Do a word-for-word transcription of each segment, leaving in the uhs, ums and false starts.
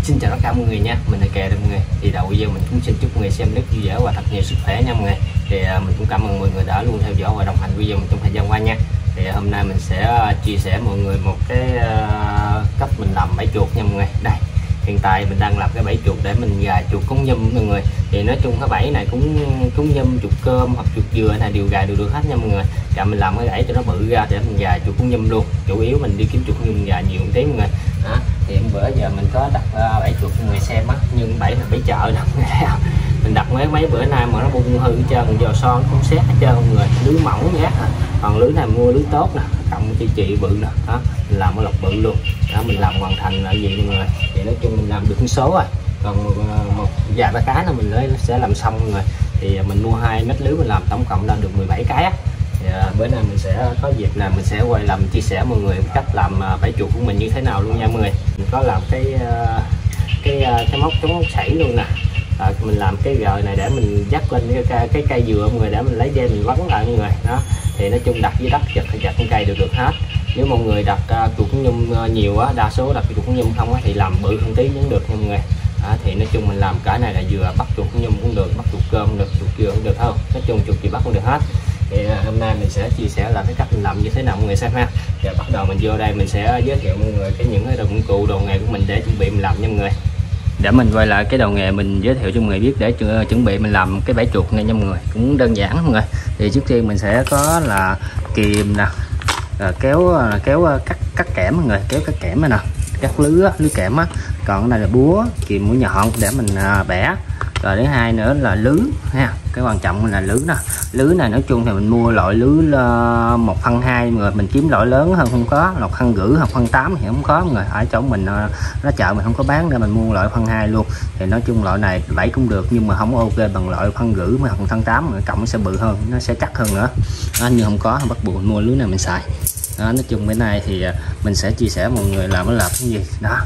Xin chào tất cả mọi người nha, mình là Kè đây mọi người. Thì đầu video mình cũng xin chúc mọi người xem clip vui vẻ và thật nhiều sức khỏe nha mọi người. Thì uh, mình cũng cảm ơn mọi người đã luôn theo dõi và đồng hành video mình trong thời gian qua nha. Thì uh, hôm nay mình sẽ uh, chia sẻ mọi người một cái uh, cách mình làm bẫy chuột nha mọi người. Đây, hiện tại mình đang làm cái bẫy chuột để mình gài chuột cúng nhum mọi người. Thì nói chung cái bẫy này cũng cúng nhum, chuột cơm hoặc chuột dừa này đều gài đều được hết nha mọi người. Và mình làm cái bẫy cho nó bự ra để mình gài chuột cúng nhum luôn. Chủ yếu mình đi kiếm chuột nhum gài nhiều một tí mọi người. Đó. Thì bữa giờ mình có đặt uh, bẫy chuột cho người xem á, nhưng bẫy là bẫy chợ nè mình đặt mấy mấy bữa nay mà nó bung hư hết trơn, giờ son cũng xét hết trơn mọi người, lưới mỏng nhát à. Còn lưới này mua lưới tốt nè, cộng chị chị bự nè, đó mình làm cái lọc bự luôn, đó mình làm hoàn thành là gì mọi người. Thì nói chung mình làm được một số rồi, còn một, một vài ba cái nữa mình lấy sẽ làm xong mọi người. Thì mình mua hai mét lưới mình làm tổng cộng ra được mười bảy cái á. Thì, uh, bữa nay mình sẽ có dịp là mình sẽ quay làm chia sẻ mọi người cách làm uh, bẫy chuột của mình như thế nào luôn nha mọi người. Mình có làm cái uh, cái uh, cái móc chống sảy luôn nè. À, mình làm cái gời này để mình dắt lên cái cây, cái cây dừa mọi người, để mình lấy dây mình quấn lại mọi người. Đó thì nói chung đặt dưới đất chặt chặt con cây được được hết. Nếu mọi người đặt uh, chuột nhum uh, nhiều á, đa số đặt chuột nhum không á thì làm bự hơn tí vẫn được nha mọi người. À, thì nói chung mình làm cái này là vừa bắt chuột nhum cũng được, bắt chuột cơm cũng được, chuột dừa cũng được không, nói chung chuột gì bắt cũng được hết. Thì uh, hôm nay mình sẽ chia sẻ là cái cách mình làm như thế nào mọi người xem ha. Và bắt đầu mình vô đây mình sẽ giới thiệu mọi người cái những cái dụng cụ đồ nghề của mình để chuẩn bị mình làm nha mọi người. Để mình quay lại cái đầu nghề mình giới thiệu cho mọi người biết để chuẩn bị mình làm cái bẫy chuột này nha mọi người, cũng đơn giản mọi người. Thì trước tiên mình sẽ có là kìm nè, rồi kéo kéo cắt cắt kẽm mọi người, kéo cắt kẽm này nè, cắt lưới lưới kẽm á. Còn cái này là búa, kìm mũi nhọn để mình bẻ. Rồi thứ hai nữa là lưới ha, cái quan trọng là lưới nè. Lưới này nói chung thì mình mua loại lưới một phân hai người, mình kiếm loại lớn hơn không có, một phân rưỡi hoặc phân tám thì không có mọi người. Ở chỗ mình nó chợ mình không có bán nên mình mua loại phân hai luôn. Thì nói chung loại này bẫy cũng được nhưng mà không ok bằng loại phân rưỡi mà phân tám, mà cộng nó sẽ bự hơn, nó sẽ chắc hơn nữa. Đó, nhưng không có bắt buộc mua lưới này mình xài. Đó, nói chung bữa nay thì mình sẽ chia sẻ mọi người làm nó làm cái gì đó.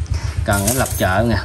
Còn nó lập chợ nè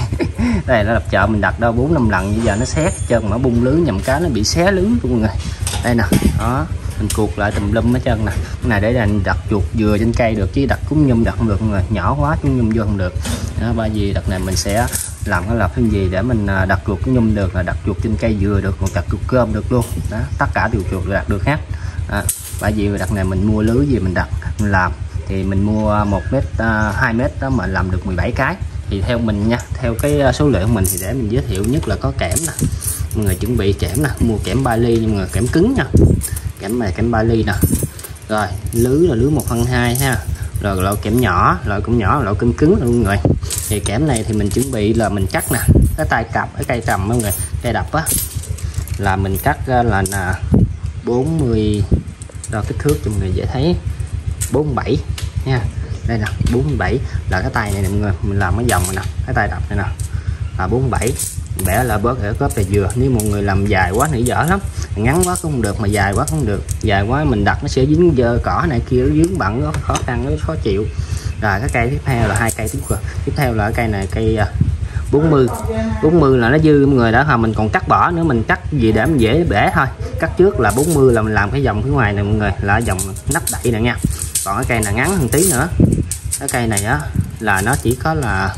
đây nó lập chợ mình đặt đâu bốn năm lần, bây giờ nó xét chân nó bung lưới nhầm cá nó bị xé lưới của mọi người. Đây nè, đó mình cuột lại tùm lum hết trơn nè. Cái này để anh đặt chuột dừa trên cây được chứ đặt cúng nhum đặt không được mọi người, nhỏ quá cúng nhum vô không được. Đó, bởi vì đặt này mình sẽ làm cái lập cái gì để mình đặt chuột cúng nhum được, là đặt chuột trên cây dừa được, còn đặt chuột cơm được luôn. Đó, tất cả đều chuột đặt được hết. Đó, bởi vì đặt này mình mua lưới gì mình đặt mình làm thì mình mua một mét hai mét đó mà làm được mười bảy cái. Thì theo mình nha, theo cái số lượng của mình thì để mình giới thiệu nhất là có kẽm nè, mọi người chuẩn bị kẽm nè, mua kẽm ba ly nhưng mà kẽm cứng nha, kẽm này kẽm ba ly nè. Rồi lưới là lưới một phân hai ha, rồi loại kẽm nhỏ, loại cũng nhỏ, loại cứng cứng luôn mọi người. Thì kẽm này thì mình chuẩn bị là mình cắt nè, cái tay cặp, cái cây trầm mọi người, cây đập á là mình cắt là là bốn mươi, rồi kích thước cho mọi người dễ thấy, bốn mươi bảy nha. Đây nè, bốn mươi bảy là cái tay này nè mọi người, mình làm cái vòng này nè, cái tay đập này nè là bốn mươi bảy. Bẻ là bớt để cớp là dừa. Nếu mọi người làm dài quá thì dở lắm, ngắn quá cũng không được mà dài quá cũng không được. Dài quá mình đặt nó sẽ dính dơ cỏ này kia, nó dướng bẩn, nó khó khăn, nó khó chịu. Rồi cái cây tiếp theo là hai cây tiếp theo, tiếp theo là cái cây này cây bốn mươi. bốn mươi là nó dư mọi người, đã mà mình còn cắt bỏ nữa, mình cắt gì để mình dễ bẻ thôi. Cắt trước là bốn mươi là mình làm cái vòng phía ngoài này mọi người, là dòng nắp đậy này nha. Còn cái cây này ngắn hơn tí nữa, cái cây này á là nó chỉ có là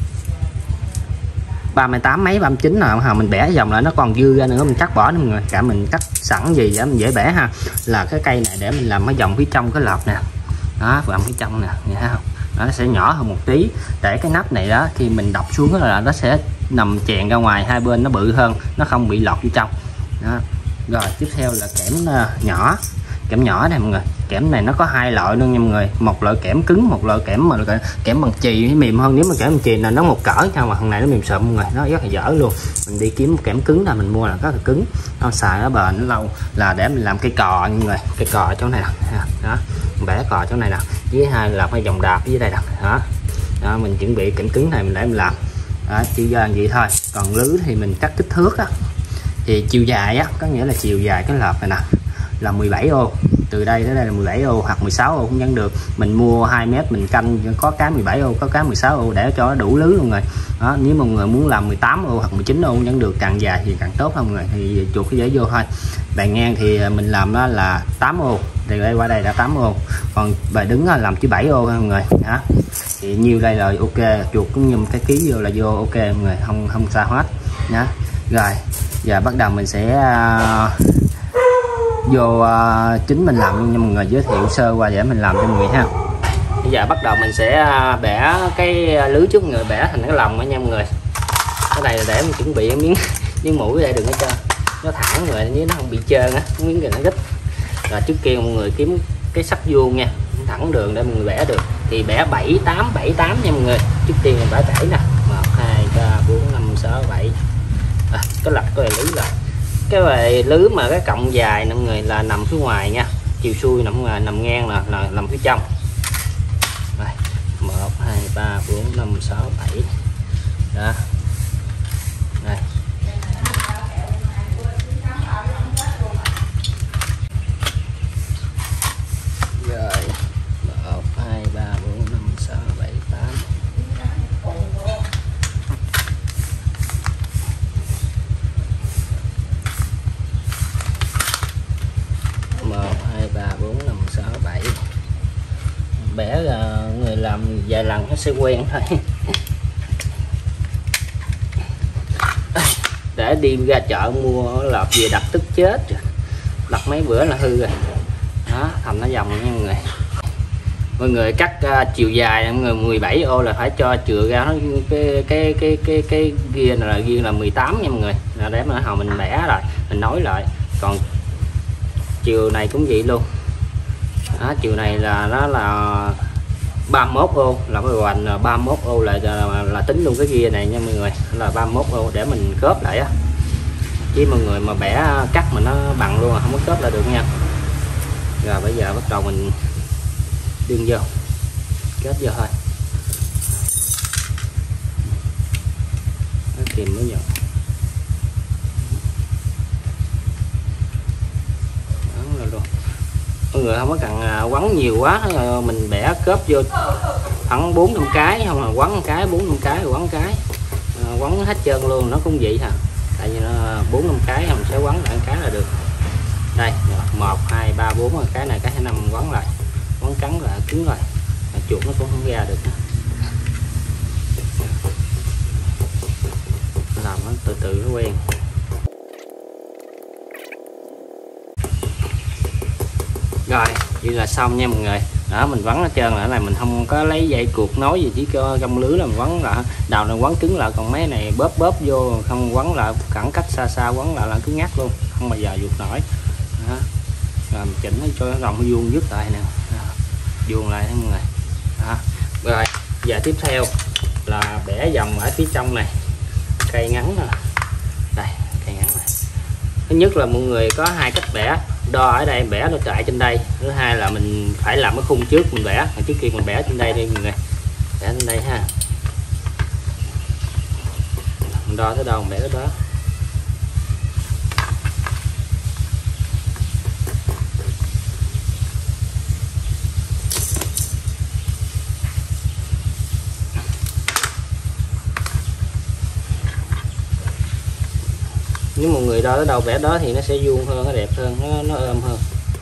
ba mươi tám mấy, ba mươi chín nào mà mình bẻ vòng lại nó còn dư ra nữa, mình cắt bỏ nữa mọi người. Cả mình cắt sẵn gì để mình dễ bẻ ha. Là cái cây này để mình làm cái vòng phía trong cái lợp nè, đó vòng phía trong nè, nghe thấy không? Đó, nó sẽ nhỏ hơn một tí để cái nắp này đó khi mình đập xuống là nó sẽ nằm chèn ra ngoài, hai bên nó bự hơn, nó không bị lọt vô trong đó. Rồi tiếp theo là kẽm nhỏ, kẽm nhỏ này mọi người. Kẽm này nó có hai loại luôn nha mọi người, một loại kẽm cứng, một loại kẽm mà kẽm bằng chì nó mềm hơn. Nếu mà kẽm bằng chì là nó một cỡ sao mà thằng này nó mềm sợm mọi người, nó rất là dở luôn. Mình đi kiếm một kẽm cứng là mình mua là rất là cứng, nó xài nó bền nó lâu, là để mình làm cây cò nha mọi người. Cây cò ở chỗ này nè, đó mình bẻ cò chỗ này nè, với hai là cái vòng đạp dưới đây nè. Đó. Đó mình chuẩn bị kẽm cứng này mình để mình làm. Đó, chỉ ra vậy thôi. Còn lưới thì mình cắt kích thước á, thì chiều dài á, có nghĩa là chiều dài cái lợp này nè là mười bảy ô, từ đây tới đây là mười bảy ô hoặc mười sáu ô cũng vẫn được. Mình mua hai mét mình canh có cái mười bảy ô có cái mười sáu ô để cho nó đủ lưới luôn rồi đó. Nếu mọi người muốn làm mười tám ô hoặc mười chín ô cũng vẫn được, càng dài thì càng tốt không người, thì chuột cái dễ vô thôi. Bề ngang thì mình làm đó là tám ô, thì đây qua đây đã tám ô, còn bề đứng làm chỉ bảy ô mọi người đó. Thì nhiêu đây là ok, chuột cũng như một cái ký vô là vô ok mọi người, không không sao hết nhá. Rồi giờ bắt đầu mình sẽ uh, vô uh, chính mình làm luôn nha mọi người, giới thiệu sơ qua để mình làm cho mọi người ha. Bây giờ bắt đầu mình sẽ uh, bẻ cái lưới trước người, bẻ thành cái lồng đó nha mọi người. Cái này là để mình chuẩn bị miếng miếng mũi đây, đừng có cho nó thẳng người với nó không bị trơn á, miếng này nó rít. Rồi trước kia mọi người kiếm cái sắt vuông nha, thẳng đường để mọi người bẻ được thì bẻ bảy tám bảy tám nha mọi người. Trước tiên mình bẻ bảy nè, một hai ba bốn năm sáu bảy. À, cái lật cái lưới rồi, cái về lưới mà cái cọng dài mọi người là nằm phía ngoài nha, chiều xuôi nằm ngoài, nằm ngang là, là nằm phía trong. Rồi một hai ba bốn năm sáu bảy đó. Đây. Rồi một hai ba bốn năm sáu bảy tám. một hai ba bốn năm sáu bảy. Bẻ là người làm vài lần nó sẽ quen thôi. Để đi ra chợ mua lợp về đặt tức chết rồi, đặt mấy bữa là hư rồi đó, thành nó vòng nha mọi người. Mọi người cắt uh, chiều dài mọi người mười bảy ô là phải cho chừa ra nó cái cái cái cái cái kia là ghi là mười tám nha mọi người, là để mà hồi mình bẻ rồi mình nối lại. Còn chiều này cũng vậy luôn đó, chiều này là nó là ba mươi mốt ô, là cái hoành là ba mươi mốt ô là, là là tính luôn cái kia này nha mọi người, là ba mươi mốt ô để mình khớp lại á, chứ mọi người mà bẻ cắt mà nó bằng luôn là không có khớp lại được nha. Rồi bây giờ bắt đầu mình đương vô kết vô thôi, nó kìm mới vô. Luôn mọi người không có cần quấn nhiều quá, mình bẻ cớp vô khoảng bốn năm cái, không là quấn một cái bốn năm cái quấn cái quấn hết trơn luôn, nó cũng vậy hả, tại vì nó bốn năm cái mình sẽ quấn lại một cái là được. Đây một hai ba bốn, cái này cái hai năm quấn lại, quấn cắn lại cứng rồi, chuột nó cũng không ra được nữa. Làm nó từ từ nó quen. Rồi vậy là xong nha mọi người đó, mình quấn hết trơn lại này, mình không có lấy dây cuộc nối gì, chỉ có trong lưới là mình quấn lại, đầu này quấn cứng lại, còn mấy này bóp bóp vô không quấn lại, khoảng cách xa xa quấn lại là cứng ngắt luôn, không bao giờ vụt nổi đó. Rồi mình chỉnh cho nó rộng vuông dứt lại nè, vuông lại mọi người đó. Rồi giờ tiếp theo là bẻ vòng ở phía trong này, cây ngắn nè, đây cây ngắn này. Thứ nhất là mọi người có hai cách bẻ, đo ở đây bẻ nó chạy trên đây, thứ hai là mình phải làm cái khung trước mình bẻ, trước khi mình bẻ trên đây đi mọi người, bẻ trên đây ha, mình đo tới đâu mình bẻ tới đó. Nếu mọi người đo tới đâu bẻ đó thì nó sẽ vuông hơn, nó đẹp hơn, nó, nó ôm hơn.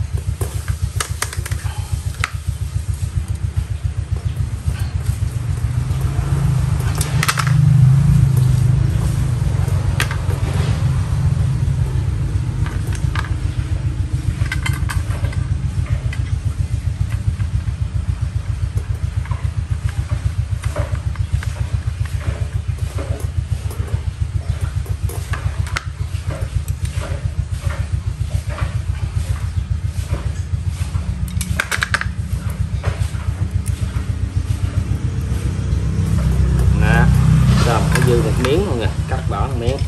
Dư một miếng mọi người, cắt bỏ một miếng.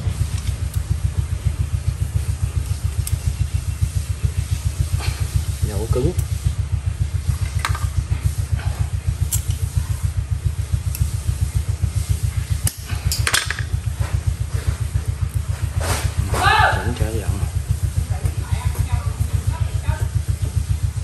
Đậu cứng. Chỉnh trở rộng.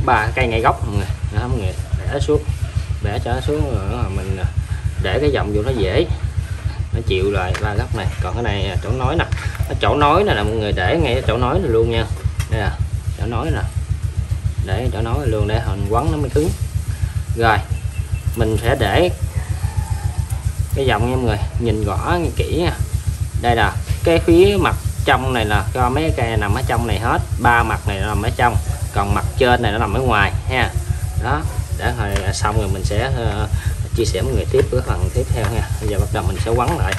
ba cây ngay gốc mọi người. Đó mọi người, bẻ xuống, bẻ cho nó xuống rồi mình để cái vòng vô nó dễ, nó chịu lại ba góc này. Còn cái này chỗ nối nè, cái chỗ nối này là mọi người để ngay chỗ nối này luôn nha. Đây là chỗ nối nè, để chỗ nối luôn để hình quấn nó mới cứng. Rồi mình sẽ để cái vòng nha mọi người, nhìn rõ kỹ nha. Đây là cái phía mặt trong này là cho mấy cây nằm ở trong này hết, ba mặt này nó nằm ở trong, còn mặt trên này nó nằm ở ngoài ha. Đó, để hồi xong rồi mình sẽ uh, chia sẻ với người tiếp với phần tiếp theo nha. Bây giờ bắt đầu mình sẽ quấn lại.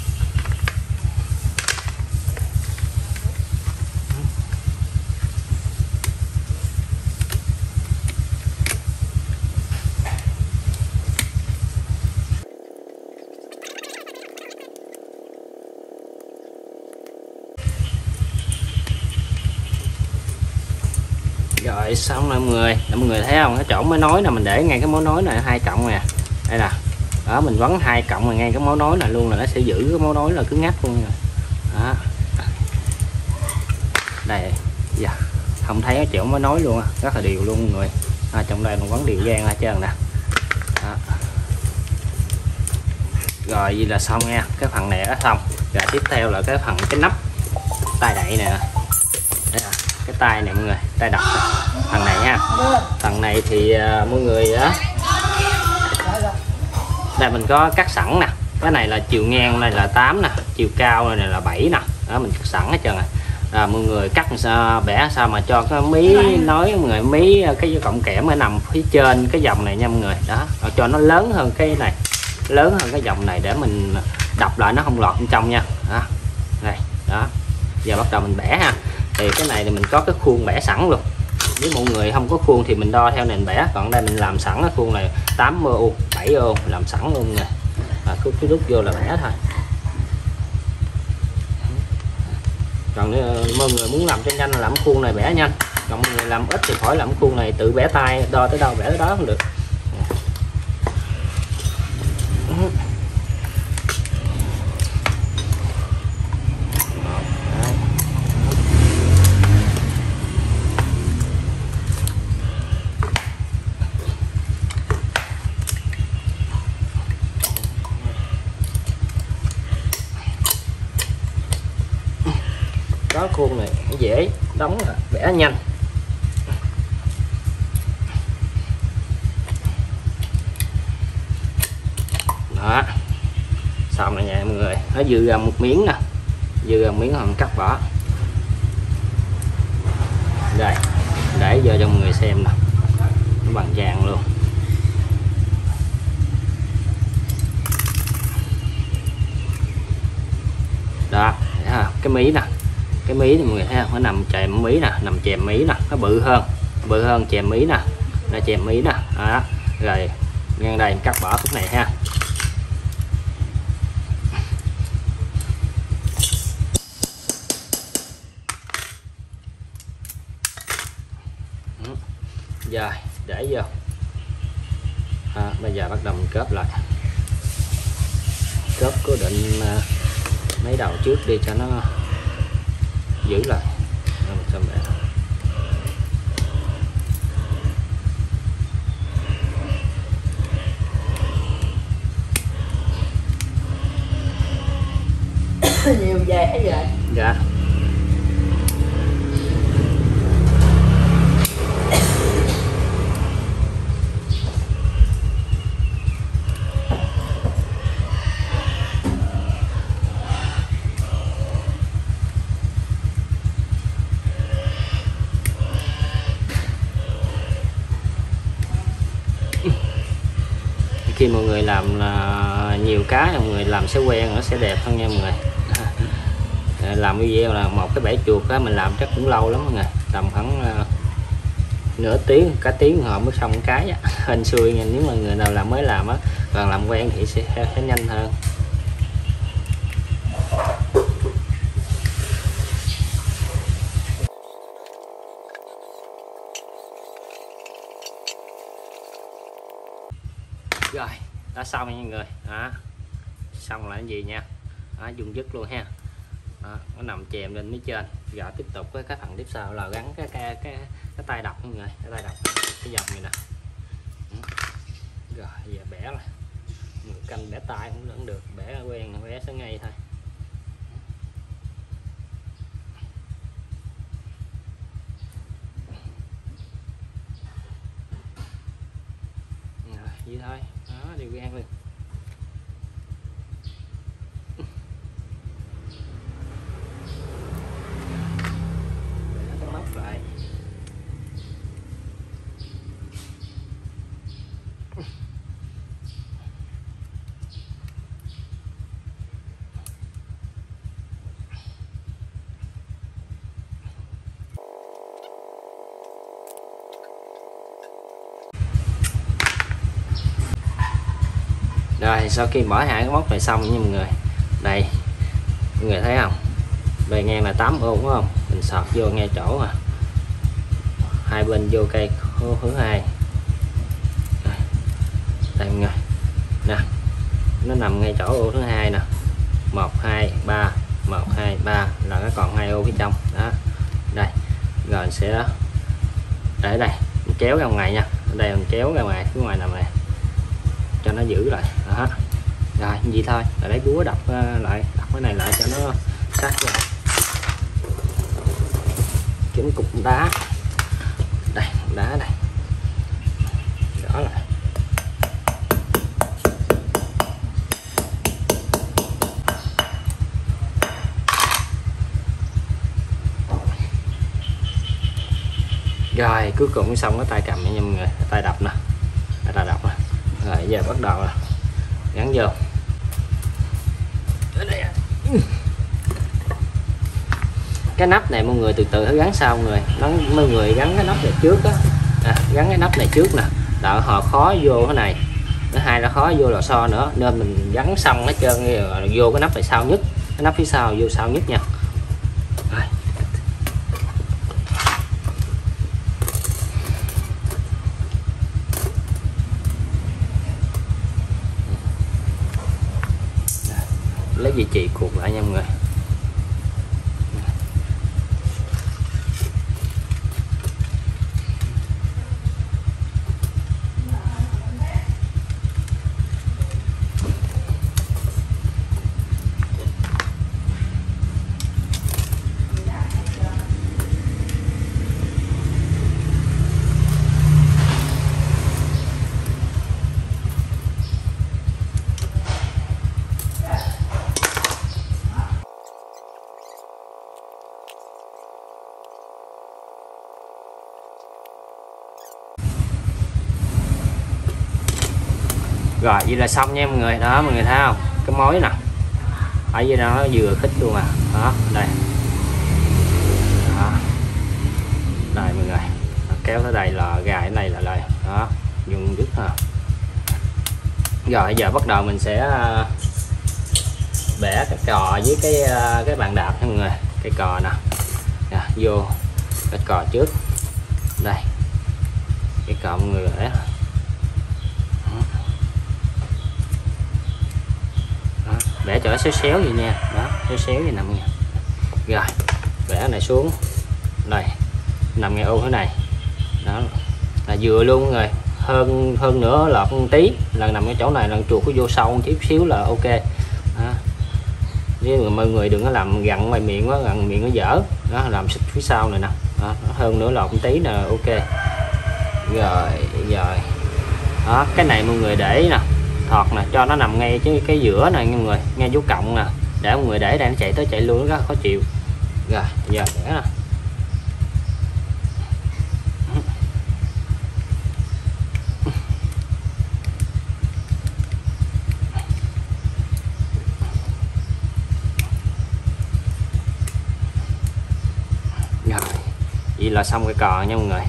Rồi xong rồi mọi người, mọi người thấy không, cái chỗ mới nối là mình để ngay cái mối nối này hai cộng nè, đây nè. Đó, mình quấn hai cộng rồi ngay cái mối nối này luôn là nó sẽ giữ cái mối nối là cứng ngắc luôn rồi. Đó, đây dạ. Không thấy cái chỗ mối nối luôn, rất là đều luôn mọi người. À, trong đây mình quấn đều gian hết trơn nè. Đó. Rồi vậy là xong nha, cái phần này đã xong. Rồi tiếp theo là cái phần cái nắp tay đậy nè. Đây là cái tay này mọi người, tay đập phần này nha. Phần này thì uh, mọi người á, đây mình có cắt sẵn nè. Cái này là chiều ngang này là tám nè, chiều cao này là bảy nè. Đó mình cắt sẵn hết trơn rồi. À, mọi người cắt sao, bẻ sao mà cho cái mí nói mọi người, mí cái cọng kẽm ở nằm phía trên cái dòng này nha mọi người. Đó, cho nó lớn hơn cái này, lớn hơn cái dòng này để mình đập lại nó không lọt bên trong nha. Đó, đây, đó. Giờ bắt đầu mình bẻ ha. Thì cái này thì mình có cái khuôn bẻ sẵn luôn. Nếu mọi người không có khuôn thì mình đo theo nền bẻ, còn đây mình làm sẵn cái khuôn này tám ô, bảy ô làm sẵn luôn nè. À, cứ, cứ rút vô là bẻ thôi. Còn mọi người muốn làm cho nhanh là làm khuôn này bẻ nhanh, còn mọi người làm ít thì khỏi làm khuôn này tự bẻ tay, đo tới đâu bẻ tới đó không được. Có khuôn này dễ đóng, bẻ nhanh. Đó, xong rồi nha mọi người. Nó dư ra một miếng nè, dư ra một miếng còn cắt bỏ. Đây, để vô cho mọi người xem nè, nó bằng vàng luôn. Đó, cái mí nè, cái mí thì mọi người thấy không, nó nằm chèm mí nè, nằm chèm mí nè, nó bự hơn, bự hơn chèm mí nè, nó chèm mí nè. Đó, rồi ngang đây cắt bỏ khúc này ha. Rồi để vô. À, bây giờ bắt đầu mình cớp lại, cớp cố định uh, mấy đầu trước đi cho nó giữ lại. Rồi mình nhiều về vậy. Dạ. Khi mọi người làm nhiều cái, mọi người làm sẽ quen, nó sẽ đẹp hơn nha mọi người. Làm video là một cái bể chuột á, mình làm chắc cũng lâu lắm mọi người, tầm khoảng uh, nửa tiếng, cả tiếng họ mới xong cái á. Hên xui nha, nếu mà người nào làm mới làm á, còn làm quen thì sẽ, sẽ nhanh hơn. Rồi, đã xong nha mọi người. Đó, xong là cái gì nha. Đó, dùng dứt luôn ha. đó, nó nằm chèm lên phía trên. Rồi tiếp tục với cái phần tiếp sau là gắn cái cái cái, cái tay đập mọi người, cái tay đập cái dòng này nè. Rồi giờ bẻ là người canh bẻ tay cũng vẫn được, bẻ quen bẻ sẽ ngay thôi. Rồi vậy thôi, đó đều quen luôn. Bẻ cái móc lại. Rồi sau khi mở hai cái móc này xong nha mọi người, đây mọi người thấy không, bề ngang là tám ô đúng không, mình sọt vô ngay chỗ à, hai bên vô cây hướng hai, đây mọi người nè, nó nằm ngay chỗ ô thứ hai nè, một hai ba, một hai ba là nó còn hai ô phía trong đó. Đây rồi mình sẽ để đây mình kéo ra ngoài nha, ở đây mình kéo ra ngoài phía ngoài nằm này cho nó giữ lại đó. Rồi gì thôi, rồi lấy búa đập lại, đập cái này lại cho nó sát ra, kiếm cục đá đây, đá này đó lại. Rồi cuối cùng xong cái tay cầm nha mọi người, tay đập nè, tay đập nè. Rồi giờ bắt đầu là gắn vô. Cái nắp này mọi người từ từ gắn sau mọi người, nó mọi người gắn cái nắp này trước á, à, gắn cái nắp này trước nè, đợi họ khó vô cái này, thứ hai là khó vô lò xo nữa, nên mình gắn xong hết trơn rồi vô cái nắp này sau nhất, cái nắp phía sau vô sau nhất nha. Rồi. Lấy dây chì cuộn lại nha mọi người. Rồi vậy là xong nha mọi người, đó mọi người thấy không, cái mối nè ở dưới đó nó vừa khít luôn à, đó đây đó. Đây mọi người, kéo tới đây là gài cái này là lời đó, dùng đứt ha. Rồi giờ bắt đầu mình sẽ bẻ cái cò với cái cái bàn đạp nha mọi người, cái cò nè, nè vô cái cò trước đây, cái cò mọi người bẻ bẻ cho nó xéo xéo vậy nha, đó xéo xéo vậy nằm nha. Rồi bẻ này xuống đây, nằm ngay ô thế này đó là vừa luôn mọi người, hơn hơn nữa lọt một tí là nằm cái chỗ này là chuột có vô sâu một chút xíu là ok đó. Với mọi người đừng có làm gặn ngoài miệng quá, gặn miệng nó dở đó, làm xịt phía sau này nè đó, hơn nữa lọt một tí là ok. Rồi rồi đó, cái này mọi người để nè, thọt nè, cho nó nằm ngay cái cái giữa này mọi người, ngay dấu cộng nè, để mọi người để đây nó chạy tới chạy luôn, nó rất khó chịu. Rồi giờ để nè. Rồi vậy là xong cái cò nha mọi người.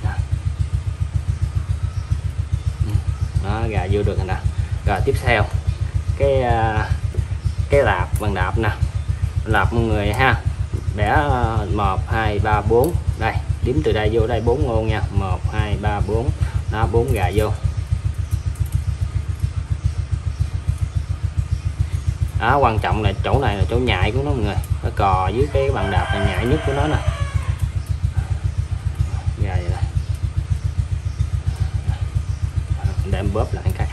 Đó, gà vô được rồi nè. Rồi tiếp theo cái cái lạp bằng đạp nè, lạp mọi người ha, bẻ một hai ba bốn, đây đếm từ đây vô đây bốn ô nha, một hai ba bốn đó, bốn gà vô Đó, quan trọng là chỗ này là chỗ nhạy của nó mọi người, cái cò với cái bàn đạp là nhạy nhất của nó nè. Rồi đây. Để em bóp lại cái.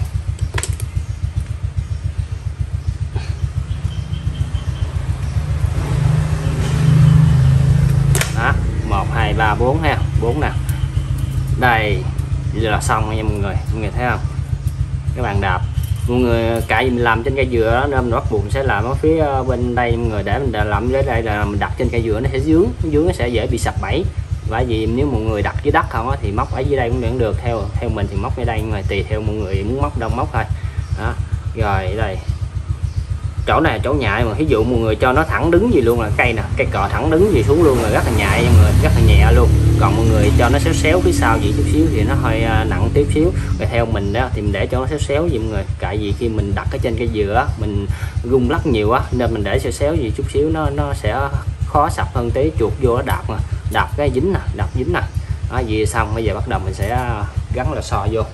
Đó, một hai ba bốn ha, bốn nè. Đây là xong nha mọi người, mọi người thấy không? Cái bàn đạp mọi người cãi mình làm trên cây dừa đó, nên mình bắt buộc sẽ làm ở phía bên đây mọi người, để mình làm dưới đây là mình đặt trên cây dừa nó sẽ dướng, dướng nó sẽ dễ bị sập bẫy. Bởi vì nếu mọi người đặt dưới đất không á, thì móc ở dưới đây cũng vẫn được, theo theo mình thì móc ở đây, người tùy theo mọi người muốn móc đâu móc thôi. Đó, rồi đây chỗ này là chỗ nhạy, mà ví dụ mọi người cho nó thẳng đứng gì luôn là cây nè, cây cọ thẳng đứng gì xuống luôn là rất là nhạy mọi người, rất là nhẹ luôn. Còn mọi người cho nó xéo xéo phía sau gì chút xíu thì nó hơi nặng tí xíu. Và theo mình đó thì mình để cho nó xéo xéo gì mọi người, tại vì khi mình đặt ở trên cây dừa mình rung lắc nhiều á, nên mình để xéo xéo gì chút xíu nó nó sẽ khó sập hơn tí, chuột vô nó đạp mà đạp cái dính nè, đạp dính nè. Đó, vậy xong bây giờ bắt đầu mình sẽ gắn lò xo vô.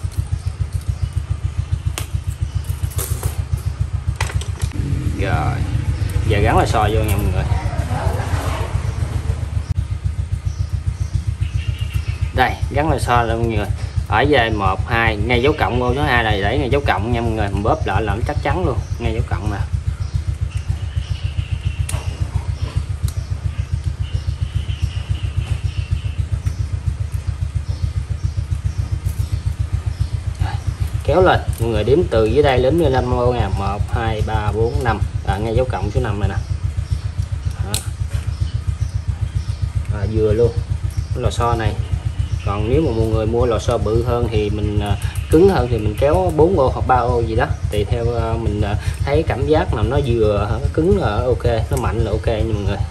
Rồi giờ gắn lò xo vô nha mọi người. Đây gắn lò xo là mọi người, ở dây một hai ngay dấu cộng vô, số hai này để ngay dấu cộng nha mọi người, mình bóp lại là nó chắc chắn luôn, ngay dấu cộng nè. Kéo lên mọi người, đếm từ dưới đây đến lên năm ô nè, một hai ba bốn năm, à, ngay dấu cộng số năm này nè. À, vừa luôn cái lò xo này. Còn nếu mà mọi người mua lò xo bự hơn thì mình uh, cứng hơn thì mình kéo bốn ô hoặc ba ô gì đó, tùy theo uh, mình uh, thấy cảm giác nào nó vừa nó cứng là ok, nó mạnh là ok nha mọi người.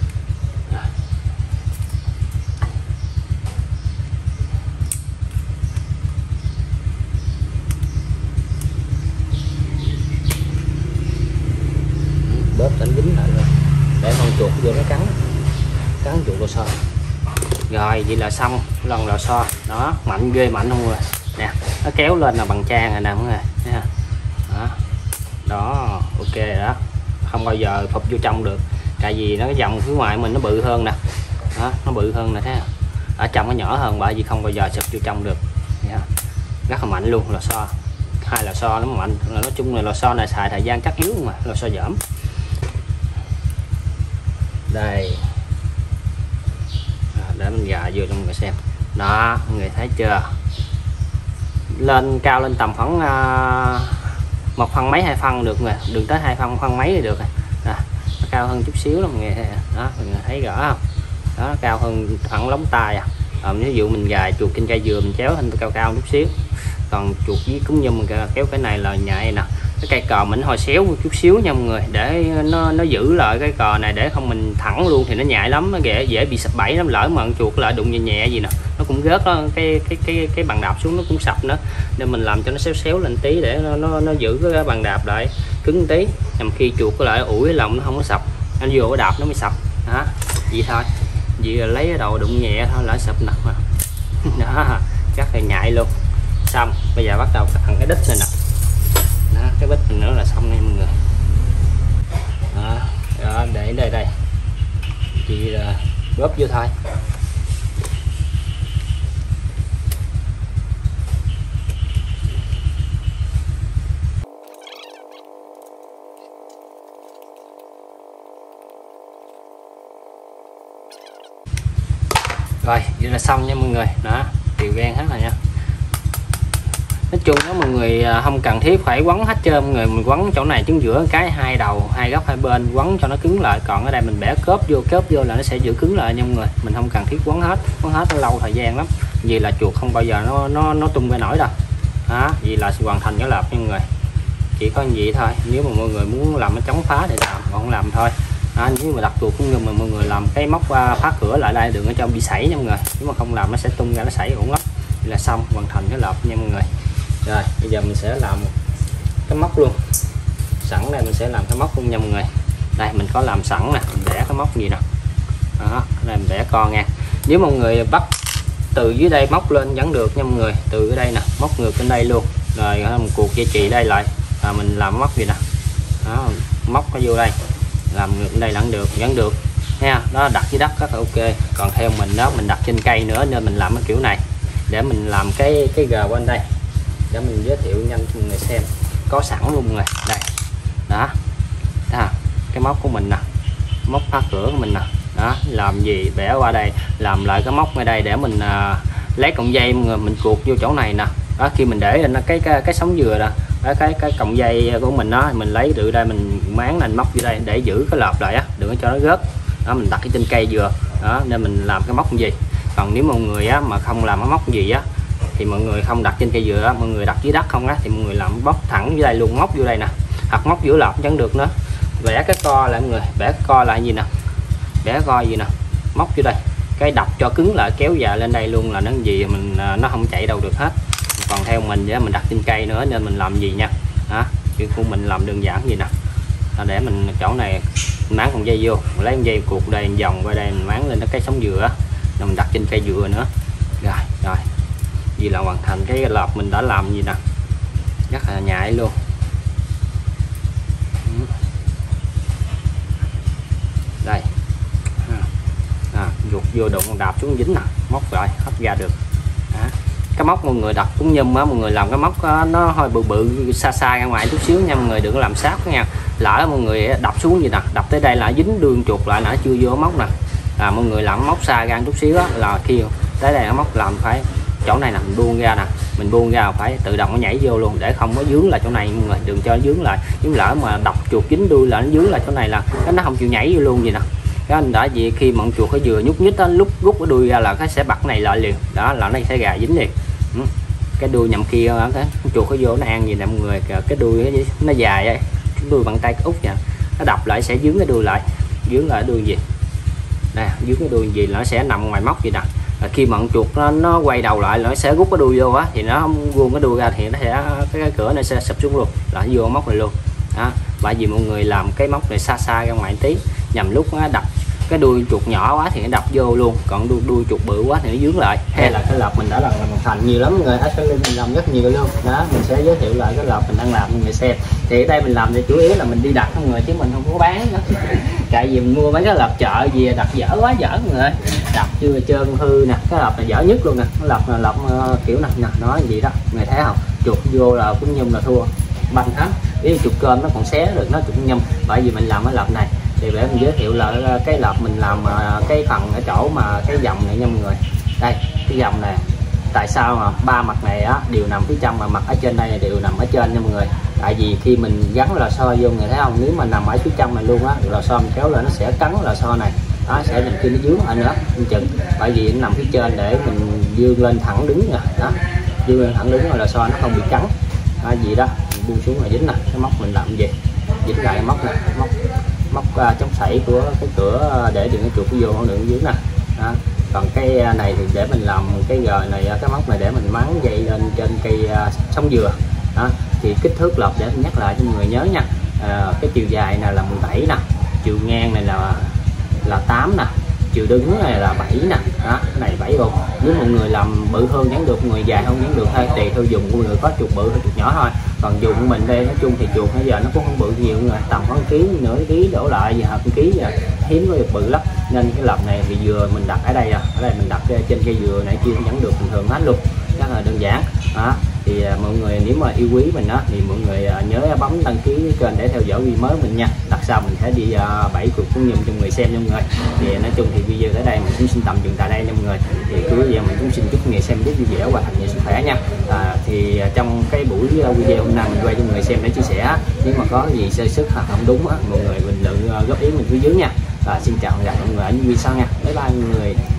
Bóp đánh dính lại rồi để con chuột vô nó cắn cắn chuột lò xo. Rồi vậy là xong lần lò xo đó, mạnh ghê, mạnh không rồi nè, nó kéo lên là bằng trang rồi nè mọi người. Đó, đó ok đó, không bao giờ phục vô trong được, tại vì nó cái dòng phía ngoài mình nó bự hơn nè, đó nó bự hơn nè, thấy không? Ở trong nó nhỏ hơn, bởi vì không bao giờ sụp vô trong được. Rất là mạnh luôn lò xo, hai lò xo nó mạnh, nói chung là lò xo này xài thời gian chắc yếu mà, lò xo dởm. Đây à, để mình gà vô cho mọi người xem đó, mọi người thấy chưa, lên cao lên tầm khoảng uh, một phân mấy hai phân được rồi, đừng tới hai phân phân mấy thì được rồi. À, nó cao hơn chút xíu đó mọi người, đó mọi người thấy rõ không, đó cao hơn khoảng lóng tay à. À, ví dụ mình gà chuột trên cây dừa mình chéo hình cao cao chút xíu, còn chuột với cúng nhum mình kéo cái này là nhạy nè. Cái cây cò mình hồi xéo một chút xíu nha mọi người, để nó nó giữ lại cái cò này, để không mình thẳng luôn thì nó nhạy lắm, nó dễ dễ bị sập bẫy lắm, lỡ mà con chuột lại đụng nhẹ nhẹ gì nè nó cũng rớt đó, cái cái cái cái bàn đạp xuống nó cũng sập nữa, nên mình làm cho nó xéo xéo lên tí để nó nó, nó giữ cái bàn đạp lại cứng tí, nhằm khi chuột có lại ủi lòng nó không có sập, anh vô cái đạp nó mới sập. Đó vậy thôi, vậy là lấy cái đầu đụng nhẹ thôi là sập nè. Đó chắc là nhạy luôn. Xong bây giờ bắt đầu thằng cái đít này nè. Đó, cái bít nữa là xong nha mọi người. Đó, đó để đây đây chị là góp vô thôi. Rồi vậy là xong nha mọi người. Đó đều gan hết rồi nha. Nói chung đó mọi người không cần thiết phải quấn hết trơn mọi người, mình quấn chỗ này trứng giữa cái hai đầu hai góc hai bên quấn cho nó cứng lại, còn ở đây mình bẻ cớp vô cớp vô là nó sẽ giữ cứng lại nha mọi người, mình không cần thiết quấn hết, quấn hết nó lâu thời gian lắm, vì là chuột không bao giờ nó nó nó tung ra nổi đâu. Đó vì là hoàn thành cái lợp nha mọi người, chỉ có như vậy thôi. Nếu mà mọi người muốn làm nó chống phá thì làm, còn không làm thôi. À, nếu mà đặt chuột cũng như mà mọi người làm cái móc phá cửa lại đây đừng ở trong bị sảy nha mọi người, nếu mà không làm nó sẽ tung ra, nó sảy ổn lắm. Vậy là xong, hoàn thành cái lợp nha mọi người. Rồi bây giờ mình sẽ làm một cái móc luôn, sẵn đây mình sẽ làm cái móc luôn nha mọi người. Đây mình có làm sẵn nè, mình vẽ cái móc gì nè. Đó, đây mình vẽ con nha. Nếu mọi người bắt từ dưới đây móc lên vẫn được nha mọi người, từ ở đây nè móc ngược lên đây luôn, rồi một cuộc dây chì đây lại, à, mình làm móc gì nè. đó, móc nó vô đây làm ngược đây lẫn được vẫn được nha. Đó đặt dưới đất rất là ok. Còn theo mình đó mình đặt trên cây nữa nên mình làm cái kiểu này để mình làm cái cái gờ bên đây để mình giới thiệu nhanh cho người xem, có sẵn luôn rồi đây đó. Đó, cái móc của mình nè, móc phá cửa của mình nè, đó làm gì bẻ qua đây làm lại cái móc ngay đây để mình à, lấy cọng dây người mình cuột vô chỗ này nè. Đó khi mình để nó cái cái cái sống dừa đó, đó cái cái cọng dây của mình đó mình lấy từ đây mình máng lên móc vô đây để giữ cái lợp lại á, đừng có cho nó rớt. Đó mình đặt cái trên cây dừa đó nên mình làm cái móc gì. Còn nếu mọi người á mà không làm cái móc gì á thì mọi người không đặt trên cây dừa á, mọi người đặt dưới đất không á thì mọi người làm bóc thẳng dưới đây luôn, móc vô đây nè, hoặc móc giữa lợp chẳng được nữa. Vẽ cái co lại mọi người, vẽ cái co lại gì nè, vẽ co gì nè, móc vô đây cái đập cho cứng lại kéo dài lên đây luôn là nó gì mình nó không chạy đâu được hết. Còn theo mình để mình đặt trên cây nữa nên mình làm gì nha, đó chuyện của mình làm đơn giản gì nè, để mình chỗ này mình máng con dây vô, mình lấy con dây cuột đây vòng qua đây mình máng lên cái sống dừa á, rồi mình đặt trên cây dừa nữa. Rồi rồi vì là hoàn thành cái lợp mình đã làm gì nè, rất là nhạy luôn. Đây à, ruột vô đụng đạp xuống dính nè, móc lại hấp ra được. Đó. Cái móc mọi người đặt cũng nhum á, mọi người làm cái móc đó, nó hơi bự bự xa xa ra ngoài chút xíu nha mọi người, đừng có làm sát nha. Lỡ mọi người đập xuống gì nè, đập tới đây là dính đường chuột lại, nãy chưa vô móc nè. À, mọi người làm móc xa ra chút xíu á, là khi tới đây nó móc làm phải chỗ này nè mình buông ra nè, mình buông ra phải tự động nó nhảy vô luôn để không có dướng lại chỗ này mọi người, đừng cho nó dướng lại. Nếu lỡ mà đập chuột dính đuôi là nó dướng lại chỗ này là cái nó không chịu nhảy vô luôn gì nè. Cái anh đã gì khi mà con chuột nó vừa nhúc nhích đó, lúc rút cái đuôi ra là cái sẽ bật này lại liền, đó là nó sẽ gà dính liền. Ừ. Cái đuôi nhầm kia cái chuột nó vô nó ăn gì nè mọi người, cái đuôi nó dài ấy, cái đuôi bằng tay út nha, nó đập lại sẽ dướng cái đuôi lại, dướng lại đuôi gì nè, dướng cái đuôi gì là nó sẽ nằm ngoài móc gì nè. Khi mà con chuột nó, nó quay đầu lại nó sẽ rút cái đuôi vô á thì nó vuông cái đuôi ra thì nó sẽ cái, cái cửa nó sẽ sụp xuống luôn, là nó vô móc này luôn. Đó bởi vì mọi người làm cái móc này xa xa ra ngoài tí, nhằm lúc nó đập cái đuôi chuột nhỏ quá thì nó đập vô luôn, còn đuôi, đuôi chuột bự quá thì nó dướng lại. Hay là cái lợp mình đã làm hoàn thành nhiều lắm người, ở mình làm rất nhiều luôn. Đó mình sẽ giới thiệu lại cái lợp mình đang làm mọi người xem. Thì ở đây mình làm thì chủ yếu là mình đi đặt mọi người chứ mình không có bán nữa. Tại vì mình mua mấy cái lợp chợ gì đặt dở quá dở mọi người, đặt chưa trơn hư nè, cái lợp này dở nhất luôn nè, cái lợp là lợp uh, kiểu này nè, nói gì đó người thấy không, chuột vô là cũng nhum là thua banh hết. Cái chuột cơm nó còn xé được, nó cũng nhum. Bởi vì mình làm cái lợp này thì để mình giới thiệu là cái lợp mình làm cái phần ở chỗ mà cái dòng này nha mọi người. Đây cái dòng này tại sao mà ba mặt này á đều nằm phía trong mà mặt ở trên đây đều nằm ở trên nha mọi người. Tại vì khi mình gắn lò xo vô người thấy không, nếu mà nằm ở phía trong này luôn á, lò xo mình kéo lên nó sẽ cắn lò xo này, nó sẽ làm khi nó dướng ở nữa mình chừng. Bởi vì nó nằm phía trên để mình dương lên thẳng đứng nè, đó dương lên thẳng đứng rồi lò xo nó không bị cắn. Đó, gì đó mình buông xuống là dính nè, cái móc mình làm gì dính lại móc nè, móc móc uh, chống sẩy của cái cửa để đừng cái chuột vô không được dưới nè. Đó. Còn cái này thì để mình làm cái gờ này, cái móc này để mình máng dây lên trên cây uh, sống dừa. Đó. Thì kích thước lợp để mình nhắc lại cho mọi người nhớ nha. À, cái chiều dài này là mười bảy nè, chiều ngang này là là tám nè, chiều đứng này là bảy nè. Đó, cái này bảy luôn. Nếu mọi người làm bự hơn nhắn được, người dài không nhắn được thôi, tùy theo dùng của người, có chuột bự hay chuột nhỏ thôi. Còn dùng của mình đây nói chung thì chuột bây giờ nó cũng không bự nhiều người, tầm khoảng ký nửa ký đổ lại giờ hợp ký giờ hiếm có được bự lắm. Nên cái lợp này thì dừa mình đặt ở đây à, ở đây mình đặt trên cây dừa này kia vẫn được bình thường hết luôn, rất là đơn giản. Đó. Thì à, mọi người nếu mà yêu quý mình á thì mọi người à, nhớ bấm đăng ký kênh để theo dõi video mới mình nha. Đặt sau mình sẽ đi à, bảy cuộc cũng nhung cho người xem nha mọi người. Thì nói chung thì video tới đây mình cũng xin tạm dừng tại đây nha mọi người. Thì cuối video mình cũng xin chúc người xem biết vui vẻ và thành nhiều sức khỏe nha. À, thì à, trong cái buổi video hôm nay mình quay cho người xem để chia sẻ, nếu mà có gì sơ sức hoặc không đúng á, mọi người bình luận góp ý mình phía dưới nha. Và xin chào và hẹn gặp mọi người ở những video sau nha. Bye bye mọi người.